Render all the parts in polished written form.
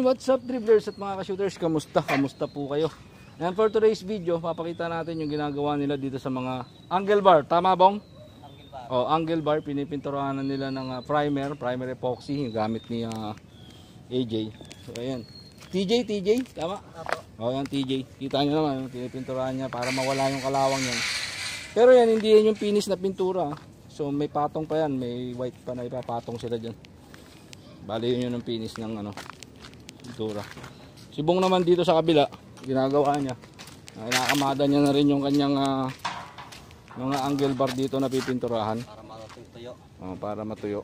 what's up dribblers at mga ka-shooters? Kamusta? Kamusta po kayo? And for today's video, papakita natin yung ginagawa nila dito sa mga angle bar. Tama bong? Angle bar. Oh, angle bar. Pinipinturahan nila ng primer epoxy yung gamit ni AJ. So ayan. TJ, tama? Oh, yan TJ. Kita nyo naman, pinipinturahan niya para mawala yung kalawang yan. Pero yan, hindi yan yung finish na pintura. So may patong pa yan, may white pa na ipapatong sila dyan. Bali yun yung finish ng pintura. Si Bong naman dito sa kabila, ginagawa niya. Inakamada niya na rin yung kanyang mga angle bar dito na pipinturahan. Para matuyo. Para matuyo.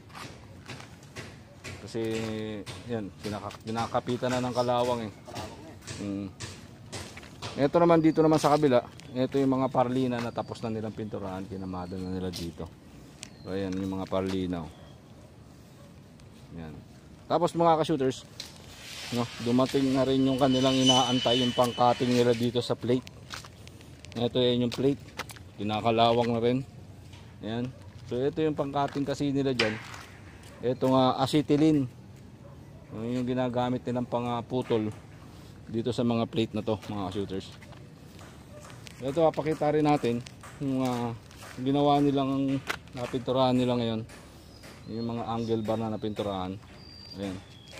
Kasi yan, kinakapitan na ng kalawang eh. Ito naman dito naman sa kabila, ito yung mga parlina na tapos na nilang pinturahan, kinamada na nila dito. So ayan yung mga parlina. Yan. Tapos mga ka-shooters, no, dumating na rin yung kanilang inaantay, yung pang-cutting nila dito sa plate. Ito yan yung plate, kinakalawang na rin. Yan. So ito yung pang-cutting kasi nila dyan. Ito nga acetylene, yung ginagamit nilang pang-putol dito sa mga plate na to mga ka-shooters. Ito papakita rin natin yung ginawa nilang napinturahan nila ngayon. Yung mga angle bar na napinturahan. Ayan.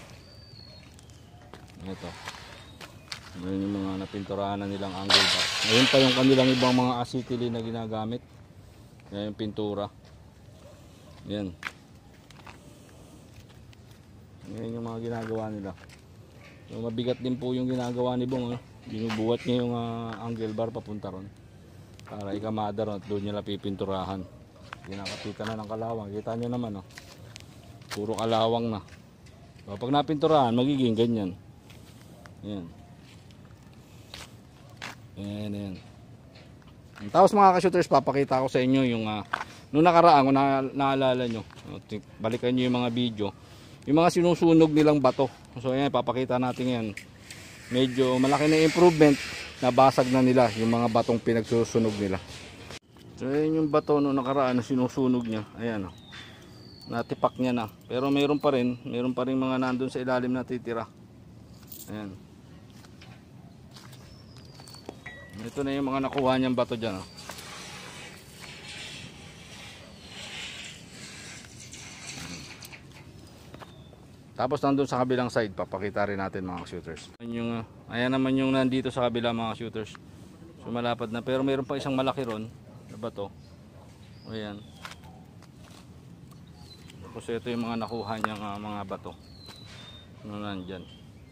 Ito. Ayan yung mga napinturahan na nilang angle bar. Ayan pa yung kanilang ibang mga acetylene na ginagamit. Ayan yung pintura. Ayan. Ayan yung mga ginagawa nila. So, mabigat din po yung ginagawa ni Bong. Binubuhat niya yung angle bar papunta ron. Para ikamada ron at doon nila pipinturahan. Kinakapitan na ng kalawang. Kita nyo naman, puro kalawang na. So, pag napinturahan, magiging ganyan. Ayan. Ayan. Tapos mga ka-shooters, papakita ko sa inyo yung noong nakaraan, kung naalala nyo, balikan nyo yung mga video, yung mga sinusunog nilang bato. So ayan, papakita natin yan. Medyo malaki na improvement, nabasag na nila yung mga batong pinagsusunog nila. So ayan yung bato noong nakaraan na sinusunog niya. Ayan, natipak niya na. Pero mayroon pa rin mga nandun sa ilalim na titira. Ayan. Ito na yung mga nakuha niyang bato dyan. Tapos nandun sa kabilang side, papakita rin natin mga shooters. Ayan naman yung nandito sa kabila mga shooters. So malapad na, pero mayroon pa isang malaki ron na bato. Ayan. Tapos ito yung mga nakuha niyang mga bato. Ano nandyan.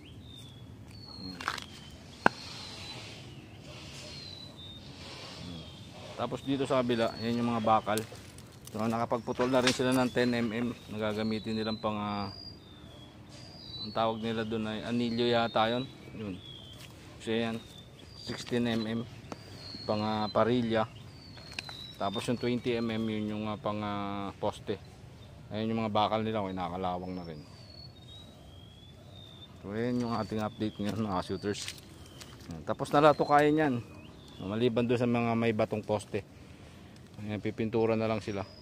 Tapos dito sa kabila, yan yung mga bakal. So nakapagputol na rin sila ng 10mm. Nagagamitin nilang pang ang tawag nila doon ay anilyo yata yun. So yan, 16mm pang parilya. Tapos yung 20mm yun yung pang poste. Ayun yung mga bakal nila, nakalawang na rin. So yan yung ating update ngayon mga shooters. Tapos na lahat to kaya nyan. Maliban doon sa mga may batong poste. Ayan, pipintura na lang sila.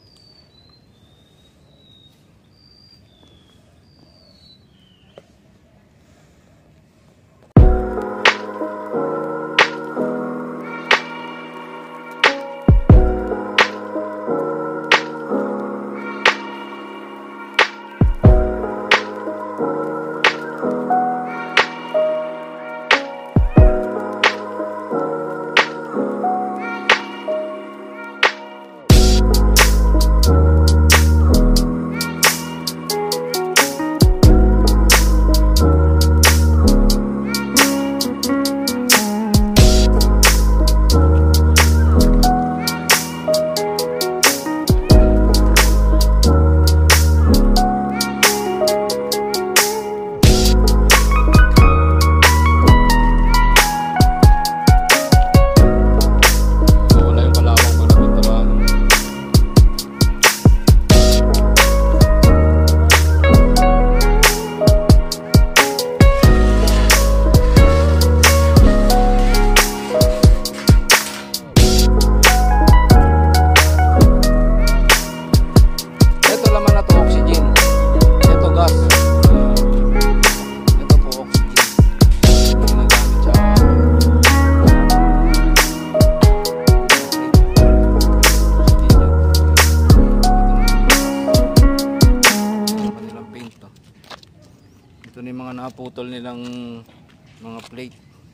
naputol nilang mga plate.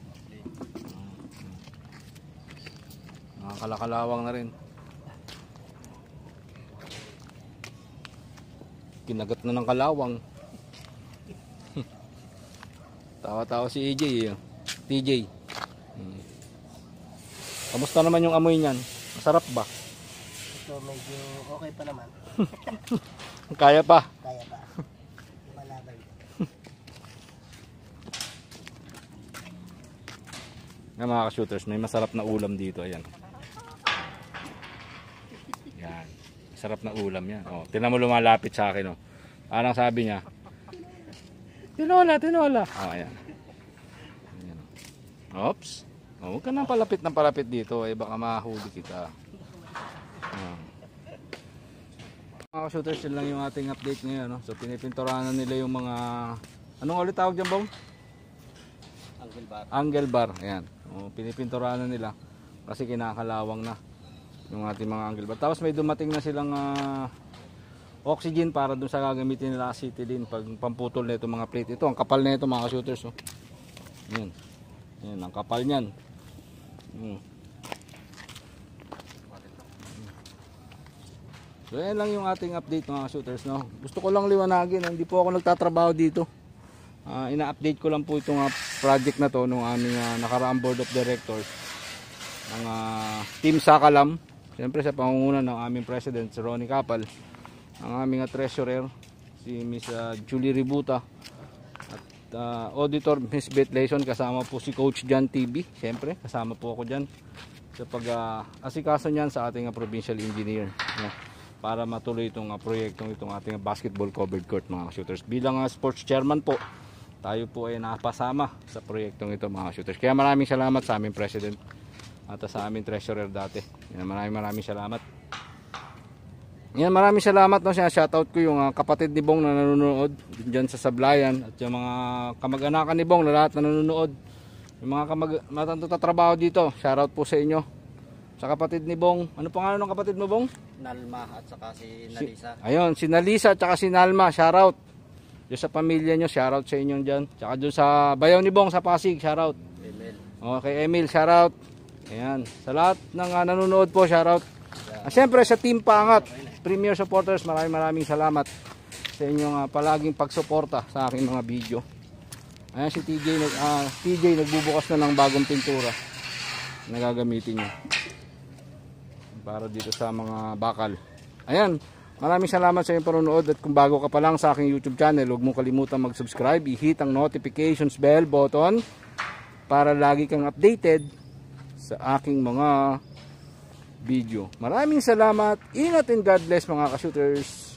Mga kalakalawang na rin. Kinagat na ng kalawang. Tawa-tawa si AJ, TJ. Kamusta naman yung amoy niyan? Masarap ba? Ito medyo okay pa naman. Kaya pa. Kaya pa. Malaban. Nga mga ka-shooters, may masarap na ulam dito. Ayan. Yan. Masarap na ulam yan. Oh, tingnan mo lumalapit sa akin. Oh. Parang sabi niya, tinola, tinola. Oh, ayan. Ayan. Oops. Oh, huwag ka nang palapit dito. Eh, baka mahuli kita. Oh. Mga ka-shooters, yun lang yung ating update ngayon. No? So, pinipinturahan nila yung mga... Anong ulit tawag dyan, Bong? Angle bar. Angle bar. Ayan. O, pinipinturahan nila kasi kinakalawang na yung ating mga angle bar. Tapos may dumating na silang oxygen para dun sa gagamitin nila acetylene pag pamputol na itong mga plate. Ito, ang kapal na ito mga ka-shooters. Oh. Ayan. Ayan, ang kapal niyan. So, ayan lang yung ating update mga ka-shooters. No? Gusto ko lang liwanagin. Hindi po ako nagtatrabaho dito. Ina-update ko lang po itong project na to nung aming nakaraang board of directors ng Team Sakalam. Siyempre sa pangunguna ng aming president si Ronnie Capal, ang aming treasurer si Miss Julie Ributa at auditor Miss Beth Layson, kasama po si Coach John TV. Siyempre kasama po ako dyan sa pag-asikaso niyan sa ating provincial engineer para matuloy itong proyektong itong ating basketball covered court mga shooters. Bilang sports chairman po, tayo po ay napasama sa proyektong ito mga shooters. Kaya maraming salamat sa aming president at sa aming treasurer dati. Yan, maraming salamat. Yan, maraming salamat. No? Shoutout ko yung kapatid ni Bong na nanonood dyan sa Sablayan at yung mga kamag-anakan ni Bong na lahat na nanonood. Yung mga matatatrabaho dito, shoutout po sa inyo. Sa kapatid ni Bong, ano pangalan ng kapatid mo, Bong? Nalma at saka si Nalisa. Ayun, si Nalisa at saka si Nalma, shoutout. Yung sa pamilya nyo, shoutout sa inyo dyan. Tsaka doon sa bayaw ni Bong sa Pasig, shoutout. Emil. Okay, Emil, shoutout. Ayan, sa lahat ng nanonood po, shoutout. Siyempre sa Team Pangat, Premier Supporters, maraming salamat sa inyong palaging pagsuporta sa aking mga video. Ayan si TJ nagbubukas na ng bagong pintura na gagamitin nyo para dito sa mga bakal. Ayan, maraming salamat sa inyong panonood at kung bago ka pa lang sa aking YouTube channel, huwag mong kalimutan mag-subscribe, i-hit ang notifications bell button para lagi kang updated sa aking mga video. Maraming salamat. Ingat and God bless mga ka-shooters.